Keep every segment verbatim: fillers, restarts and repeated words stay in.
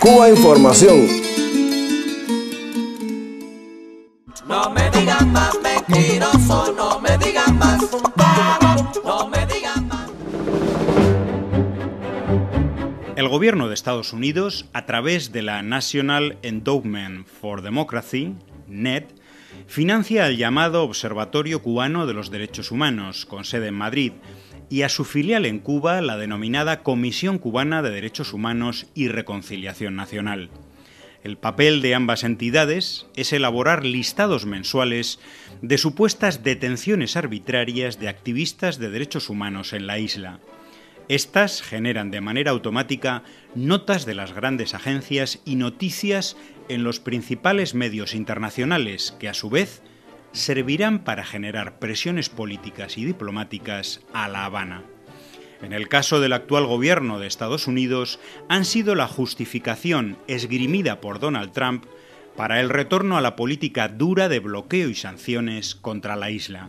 Cuba Información. No me digan más mentiroso, no me digan más, no me digan más. El gobierno de Estados Unidos, a través de la National Endowment for Democracy, N E D, financia el llamado Observatorio Cubano de los Derechos Humanos, con sede en Madrid, y a su filial en Cuba, la denominada Comisión Cubana de Derechos Humanos y Reconciliación Nacional. El papel de ambas entidades es elaborar listados mensuales de supuestas detenciones arbitrarias de activistas de derechos humanos en la isla. Estas generan de manera automática notas de las grandes agencias y noticias en los principales medios internacionales que, a su vez, servirán para generar presiones políticas y diplomáticas a La Habana. En el caso del actual gobierno de Estados Unidos, han sido la justificación esgrimida por Donald Trump para el retorno a la política dura de bloqueo y sanciones contra la isla.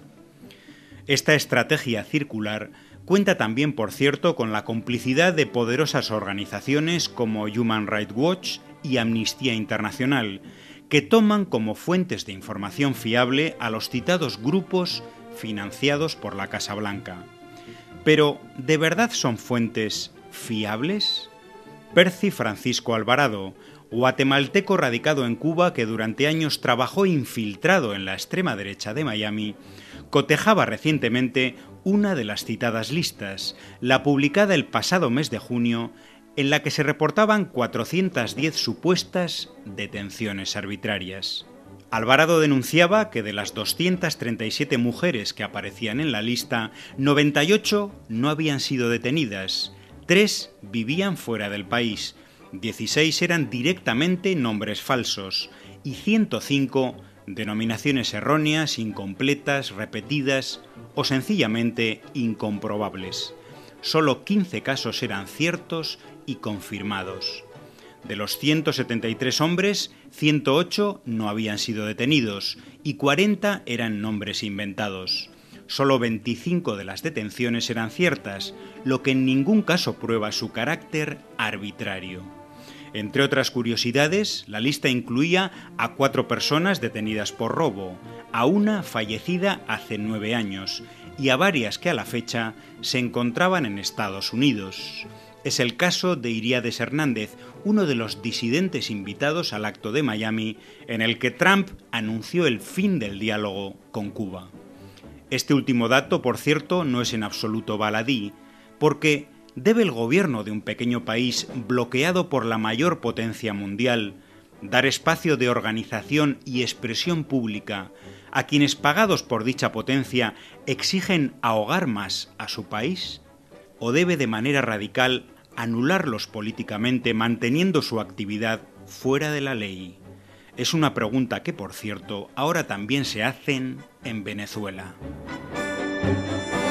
Esta estrategia circular cuenta también, por cierto, con la complicidad de poderosas organizaciones como Human Rights Watch y Amnistía Internacional, que toman como fuentes de información fiable a los citados grupos financiados por la Casa Blanca. Pero, ¿de verdad son fuentes fiables? Percy Francisco Alvarado, guatemalteco radicado en Cuba que durante años trabajó infiltrado en la extrema derecha de Miami, cotejaba recientemente una de las citadas listas, la publicada el pasado mes de junio, en la que se reportaban cuatrocientas diez supuestas detenciones arbitrarias. Alvarado denunciaba que de las doscientas treinta y siete mujeres que aparecían en la lista, noventa y ocho no habían sido detenidas, tres vivían fuera del país, dieciséis eran directamente nombres falsos y ciento cinco denominaciones erróneas, incompletas, repetidas o sencillamente incomprobables. Solo quince casos eran ciertos y confirmados. De los ciento setenta y tres hombres, ciento ocho no habían sido detenidos y cuarenta eran nombres inventados. Solo veinticinco de las detenciones eran ciertas, lo que en ningún caso prueba su carácter arbitrario. Entre otras curiosidades, la lista incluía a cuatro personas detenidas por robo, a una fallecida hace nueve años y a varias que a la fecha se encontraban en Estados Unidos. Es el caso de Iríades Hernández, uno de los disidentes invitados al acto de Miami, en el que Trump anunció el fin del diálogo con Cuba. Este último dato, por cierto, no es en absoluto baladí, porque ¿debe el gobierno de un pequeño país bloqueado por la mayor potencia mundial dar espacio de organización y expresión pública a quienes, pagados por dicha potencia, exigen ahogar más a su país? ¿O debe de manera radical anularlos políticamente manteniendo su actividad fuera de la ley? Es una pregunta que, por cierto, ahora también se hacen en Venezuela.